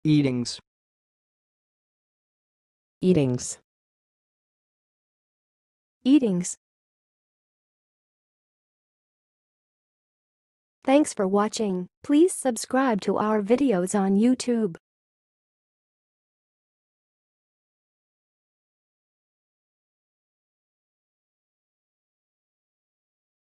Eatings. Eatings. Eatings. Thanks for watching. Please subscribe to our videos on YouTube.